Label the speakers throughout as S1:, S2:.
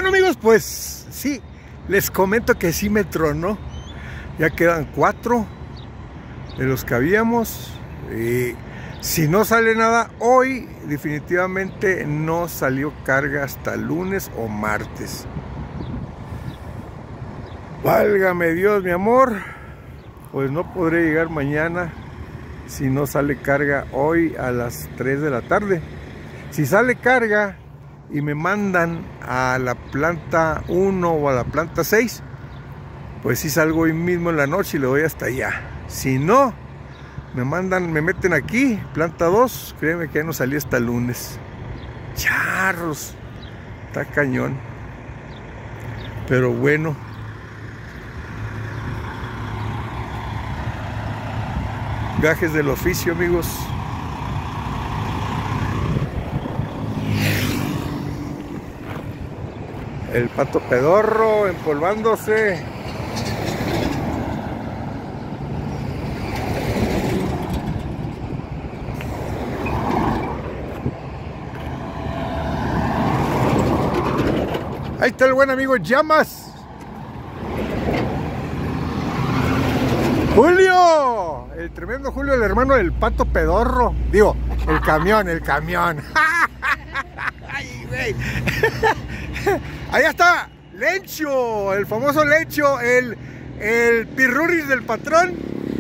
S1: Bueno amigos, pues sí, les comento que sí me tronó. Ya quedan 4 de los que habíamos. Si no sale nada hoy, definitivamente no salió carga hasta lunes o martes. Válgame Dios, mi amor. Pues no podré llegar mañana si no sale carga hoy a las 3 de la tarde. Si sale carga y me mandan a la planta 1 o a la planta 6, pues sí salgo hoy mismo en la noche y le doy hasta allá. Si no, me meten aquí, planta 2, créeme que ya no salí hasta el lunes. Charros, está cañón. Pero bueno. Gajes del oficio, amigos. El pato pedorro empolvándose. Ahí está el buen amigo Llamas. ¡Julio! El tremendo Julio, el hermano del pato pedorro. Digo, el camión. Ay, güey. Allá está Lencho, el famoso Lencho, el pirruris del patrón.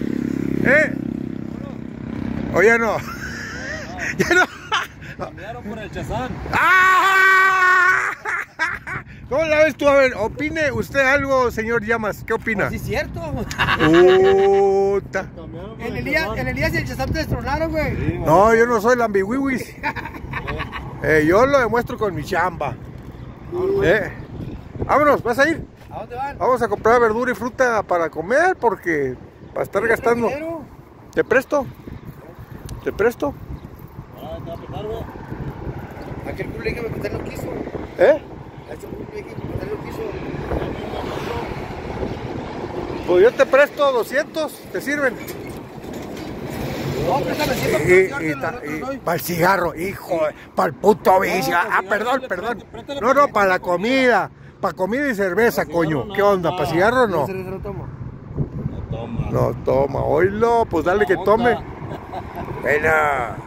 S1: ¿O ya no? Ya no.
S2: Cambiaron por el Chazán.
S1: ¡Ah! ¿Cómo la ves tú? A ver, opine usted algo, señor Llamas. ¿Qué opina?
S3: Pues sí, cierto.
S1: Puta.
S3: El Elías y el Chazán te destronaron, güey.
S2: Sí,
S1: No, yo no soy lambiwiwis. Yo lo demuestro con mi chamba. Vámonos, ¿vas a ir?
S3: ¿A dónde van?
S1: Vamos a comprar verdura y fruta para comer porque para estar gastando. ¿Te presto? ¿Te presto?
S2: Ah, te va a petar, güey.
S3: Aquel culo que me meter no quiso.
S1: ¿Eh?
S3: A este culo que me meter no quiso.
S1: Pues yo te presto 200, ¿te sirven?
S3: No, préstame 100
S1: Para el cigarro, hijo, para el puto vicio. Perdón. No, para la comida. Para comida y cerveza, coño. ¿Qué onda? ¿Para cigarro no?
S3: No tomo.
S2: No toma.
S1: No toma, oílo, pues dale que tome. Venga.